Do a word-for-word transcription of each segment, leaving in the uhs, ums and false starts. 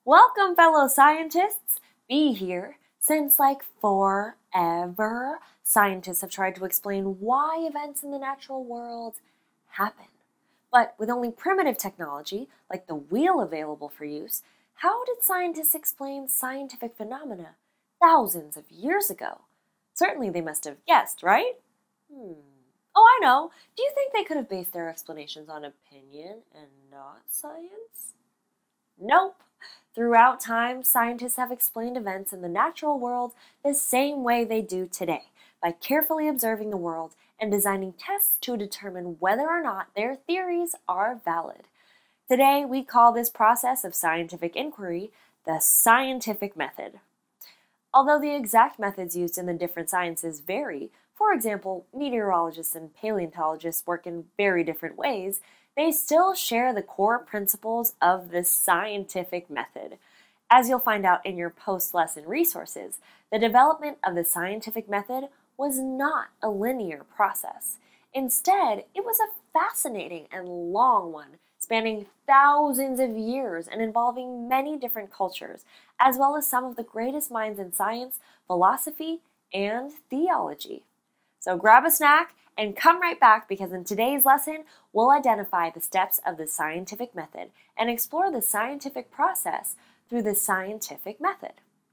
Welcome, fellow scientists! Be here. Since like forever, scientists have tried to explain why events in the natural world happen. But with only primitive technology, like the wheel available for use, how did scientists explain scientific phenomena thousands of years ago? Certainly they must have guessed, right? Hmm. Oh, I know. Do you think they could have based their explanations on opinion and not science? Nope. Throughout time, scientists have explained events in the natural world the same way they do today, by carefully observing the world and designing tests to determine whether or not their theories are valid. Today, we call this process of scientific inquiry the scientific method. Although the exact methods used in the different sciences vary, for example, meteorologists and paleontologists work in very different ways, they still share the core principles of the scientific method. As you'll find out in your post-lesson resources, the development of the scientific method was not a linear process. Instead, it was a fascinating and long one, spanning thousands of years and involving many different cultures, as well as some of the greatest minds in science, philosophy, and theology. So grab a snack and come right back, because in today's lesson, we'll identify the steps of the scientific method and explore the scientific process through the scientific method.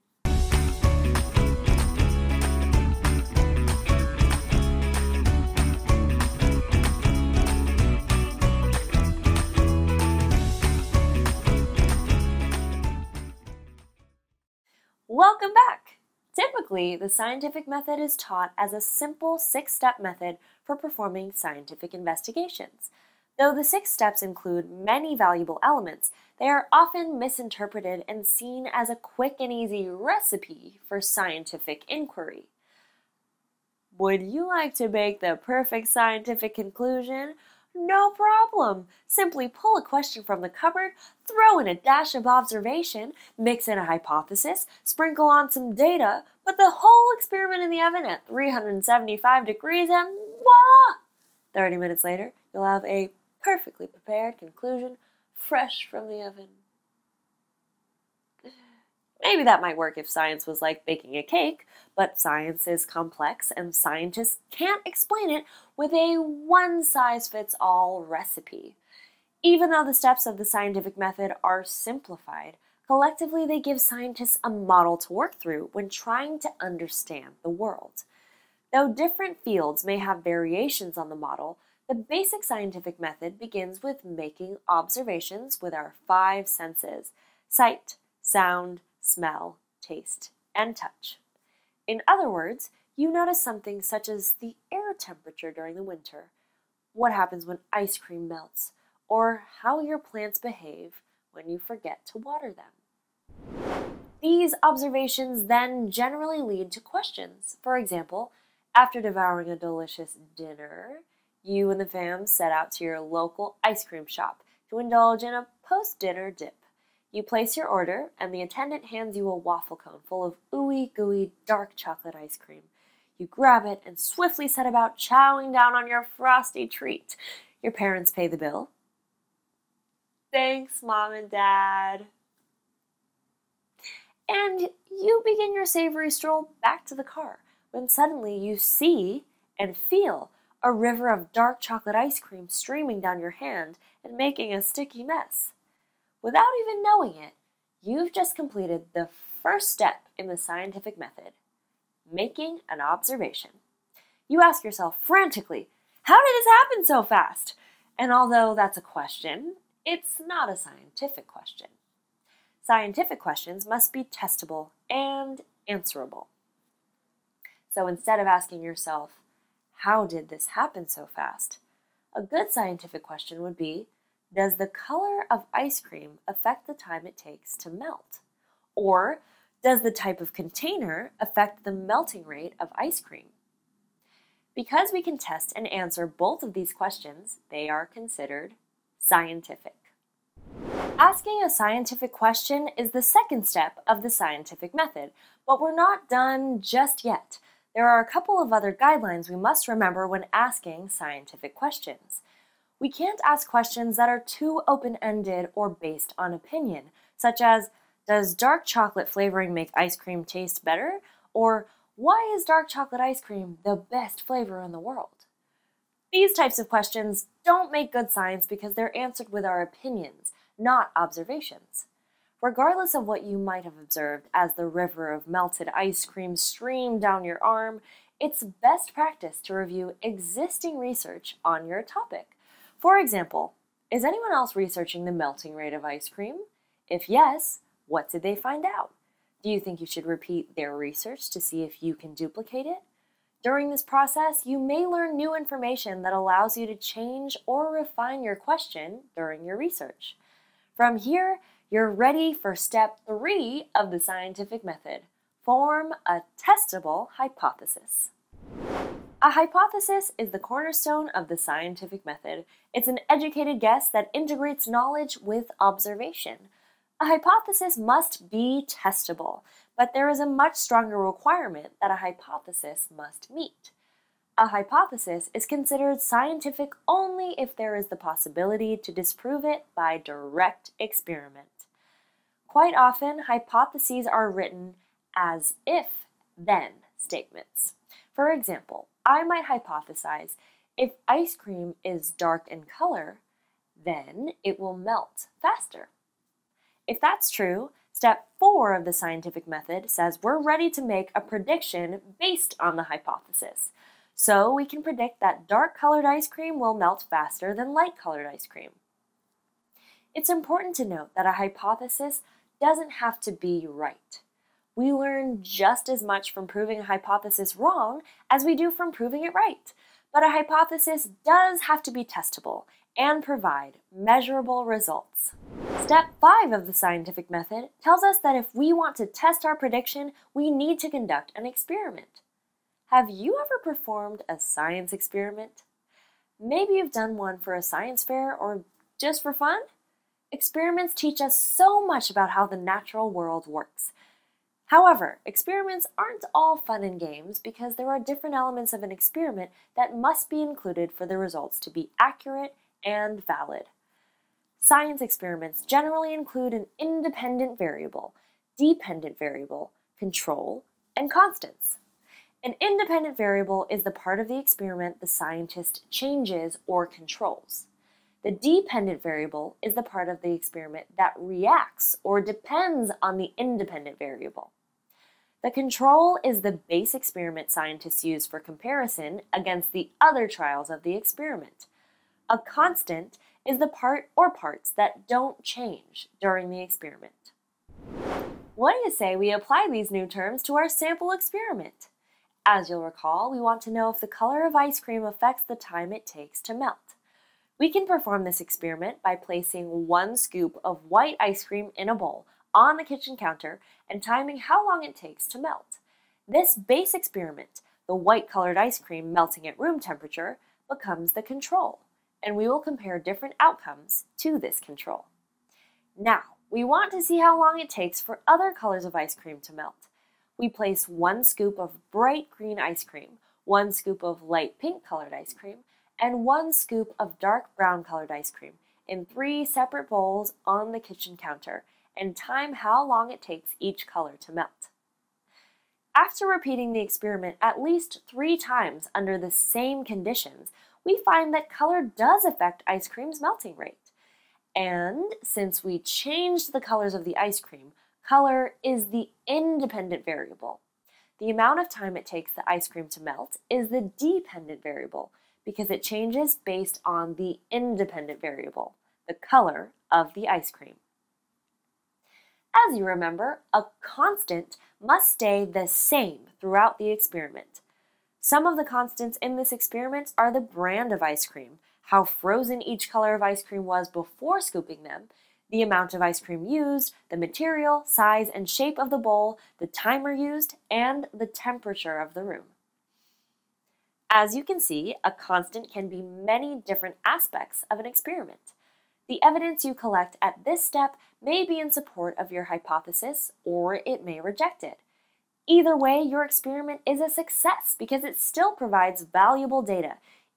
Welcome back! Typically, the scientific method is taught as a simple six-step method for performing scientific investigations. Though the six steps include many valuable elements, they are often misinterpreted and seen as a quick and easy recipe for scientific inquiry. Would you like to make the perfect scientific conclusion? No problem! Simply pull a question from the cupboard, throw in a dash of observation, mix in a hypothesis, sprinkle on some data, put the whole experiment in the oven at three hundred seventy-five degrees, and voila! thirty minutes later, you'll have a perfectly prepared conclusion fresh from the oven. Maybe that might work if science was like baking a cake, but science is complex and scientists can't explain it with a one-size-fits-all recipe. Even though the steps of the scientific method are simplified, collectively they give scientists a model to work through when trying to understand the world. Though different fields may have variations on the model, the basic scientific method begins with making observations with our five senses: sight, sound, smell, taste, and touch. In other words, you notice something such as the air temperature during the winter, what happens when ice cream melts, or how your plants behave when you forget to water them. These observations then generally lead to questions. For example, after devouring a delicious dinner, you and the fam set out to your local ice cream shop to indulge in a post-dinner dip. You place your order, and the attendant hands you a waffle cone full of ooey gooey dark chocolate ice cream. You grab it and swiftly set about chowing down on your frosty treat. Your parents pay the bill. Thanks, Mom and Dad. And you begin your savory stroll back to the car, when suddenly you see and feel a river of dark chocolate ice cream streaming down your hand and making a sticky mess. Without even knowing it, you've just completed the first step in the scientific method, making an observation. You ask yourself frantically, how did this happen so fast? And although that's a question, it's not a scientific question. Scientific questions must be testable and answerable. So instead of asking yourself, how did this happen so fast? A good scientific question would be, does the color of ice cream affect the time it takes to melt? Or does the type of container affect the melting rate of ice cream? Because we can test and answer both of these questions, they are considered scientific. Asking a scientific question is the second step of the scientific method, but we're not done just yet. There are a couple of other guidelines we must remember when asking scientific questions. We can't ask questions that are too open-ended or based on opinion, such as, Does dark chocolate flavoring make ice cream taste better? Or why is dark chocolate ice cream the best flavor in the world? These types of questions don't make good science because they're answered with our opinions, not observations. Regardless of what you might have observed as the river of melted ice cream streamed down your arm, it's best practice to review existing research on your topic. For example, is anyone else researching the melting rate of ice cream? If yes, what did they find out? Do you think you should repeat their research to see if you can duplicate it? During this process, you may learn new information that allows you to change or refine your question during your research. From here, you're ready for step three of the scientific method. Form a testable hypothesis. A hypothesis is the cornerstone of the scientific method. It's an educated guess that integrates knowledge with observation. A hypothesis must be testable, but there is a much stronger requirement that a hypothesis must meet. A hypothesis is considered scientific only if there is the possibility to disprove it by direct experiment. Quite often, hypotheses are written as if-then statements. For example, I might hypothesize, if ice cream is dark in color, then it will melt faster. If that's true, step four of the scientific method says we're ready to make a prediction based on the hypothesis. So we can predict that dark-colored ice cream will melt faster than light-colored ice cream. It's important to note that a hypothesis doesn't have to be right. We learn just as much from proving a hypothesis wrong as we do from proving it right. But a hypothesis does have to be testable and provide measurable results. Step five of the scientific method tells us that if we want to test our prediction, we need to conduct an experiment. Have you ever performed a science experiment? Maybe you've done one for a science fair or just for fun? Experiments teach us so much about how the natural world works. However, experiments aren't all fun and games because there are different elements of an experiment that must be included for the results to be accurate and valid. Science experiments generally include an independent variable, dependent variable, control, and constants. An independent variable is the part of the experiment the scientist changes or controls. The dependent variable is the part of the experiment that reacts or depends on the independent variable. The control is the base experiment scientists use for comparison against the other trials of the experiment. A constant is the part or parts that don't change during the experiment. What do you say we apply these new terms to our sample experiment? As you'll recall, we want to know if the color of ice cream affects the time it takes to melt. We can perform this experiment by placing one scoop of white ice cream in a bowl on the kitchen counter and timing how long it takes to melt. This base experiment, the white-colored ice cream melting at room temperature, becomes the control, and we will compare different outcomes to this control. Now, we want to see how long it takes for other colors of ice cream to melt. We place one scoop of bright green ice cream, one scoop of light pink-colored ice cream, and one scoop of dark brown-colored ice cream in three separate bowls on the kitchen counter and time how long it takes each color to melt. After repeating the experiment at least three times under the same conditions, we find that color does affect ice cream's melting rate. And since we changed the colors of the ice cream, color is the independent variable. The amount of time it takes the ice cream to melt is the dependent variable because it changes based on the independent variable, the color of the ice cream. As you remember, a constant must stay the same throughout the experiment. Some of the constants in this experiment are the brand of ice cream, how frozen each color of ice cream was before scooping them, the amount of ice cream used, the material, size, and shape of the bowl, the timer used, and the temperature of the room. As you can see, a constant can be many different aspects of an experiment. The evidence you collect at this step may be in support of your hypothesis, or it may reject it. Either way, your experiment is a success because it still provides valuable data,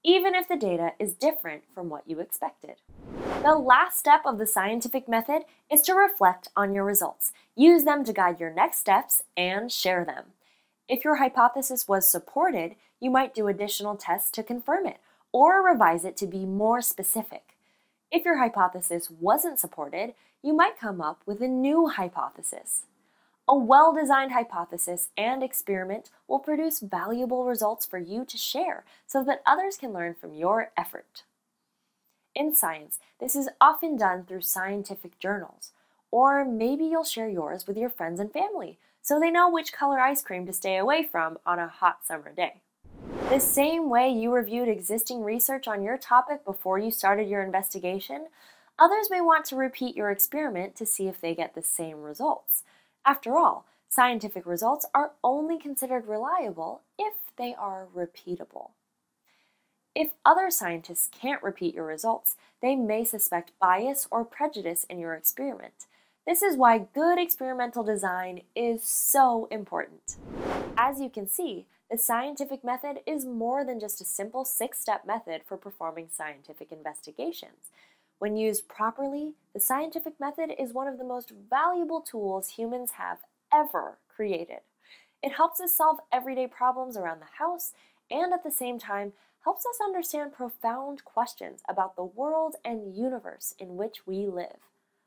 even if the data is different from what you expected. The last step of the scientific method is to reflect on your results. Use them to guide your next steps and share them. If your hypothesis was supported, you might do additional tests to confirm it or revise it to be more specific. If your hypothesis wasn't supported, you might come up with a new hypothesis. A well-designed hypothesis and experiment will produce valuable results for you to share so that others can learn from your effort. In science, this is often done through scientific journals, or maybe you'll share yours with your friends and family so they know which color ice cream to stay away from on a hot summer day. The same way you reviewed existing research on your topic before you started your investigation, others may want to repeat your experiment to see if they get the same results. After all, scientific results are only considered reliable if they are repeatable. If other scientists can't repeat your results, they may suspect bias or prejudice in your experiment. This is why good experimental design is so important. As you can see, the scientific method is more than just a simple six-step method for performing scientific investigations. When used properly, the scientific method is one of the most valuable tools humans have ever created. It helps us solve everyday problems around the house and at the same time helps us understand profound questions about the world and universe in which we live.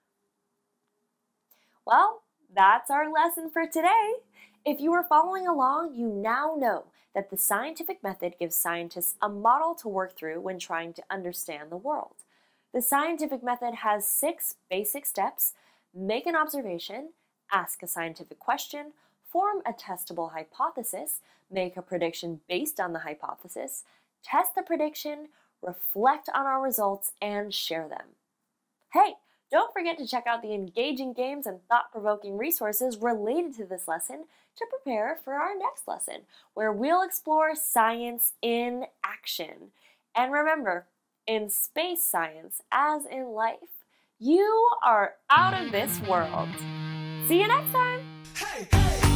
Well, that's our lesson for today. If you are following along, you now know that the scientific method gives scientists a model to work through when trying to understand the world. The scientific method has six basic steps: make an observation, ask a scientific question, form a testable hypothesis, make a prediction based on the hypothesis, test the prediction, reflect on our results, and share them. Hey, don't forget to check out the engaging games and thought-provoking resources related to this lesson to prepare for our next lesson, where we'll explore science in action. And remember, in space science, as in life, you are out of this world. See you next time! Hey, hey.